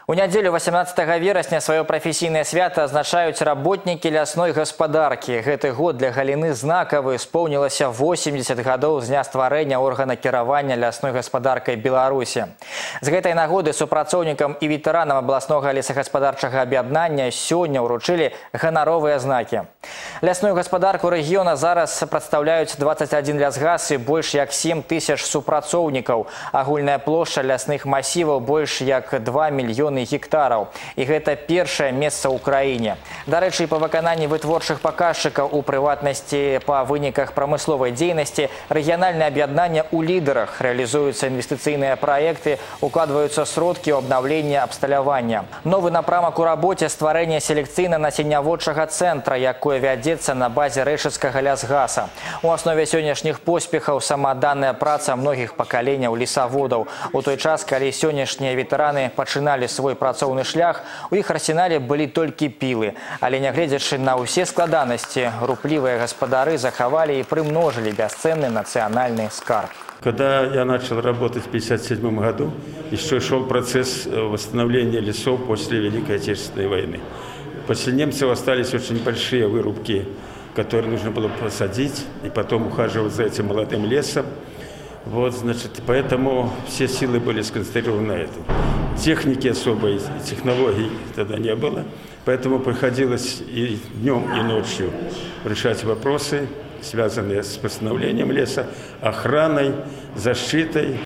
У нядзелю 18 верасня сваё прафесійнае свята адзначаюць работнікі лясной гаспадаркі. Гэты год для галіны знакавы. Споўнілася 80 гадоў з дня стварэння органа кіравання лясной гаспадаркай Беларусі. З гэтай нагоды супрацоўнікам і ветэранам абласнога лесагаспадарчага аб'яднання сёння ўручылі ганаровыя знакі. Лясную гаспадарку рэгіёна зараз прадстаўляюць 21 лясгас і больш як 7 тысяч супрацоўнікаў. Агульная плошча лясных масіваў больш як 2 мільёны гектараў. І гэта першае месца ў краіне. Дарэчы, па выкананні вытворчых паказчыкаў, у прыватнасці па выніках прамысловай дзейнасці, рэгіянальнае аб'яднанне ў лідарах. Рэалізуюцца інвестыцыйныя праекты, укладваюцца сродкі ў абнаўленне абсталявання. Новы напрамак у рабоце – стварэнне селекцыйна-насенняводчага цэнтра, якое вядзецца на базе рэчыцкага лясгаса. У аснове сённяшніх поспехаў самаадданая праца многіх пакаленняў лесаводаў. У той час, калі сённяшнія ветэраны пачыналі свой працоўны шлях, у іх арсенале былі толькі пілы. Але нягледзячы на ўсе складанасці, руплівыя гаспадары захавалі і прымножылі бясцэнны нацыянальны скарб. Когда я начал работать в 1957 году, еще шел процесс восстановления лесов после Великой Отечественной войны. После немцев остались очень большие вырубки, которые нужно было посадить и потом ухаживать за этим молодым лесом. Вот, значит, поэтому все силы были сконцентрированы на этом. Техники особой, технологий тогда не было, поэтому приходилось и днем, и ночью решать вопросы, связанные с восстановлением леса, охраной, защитой.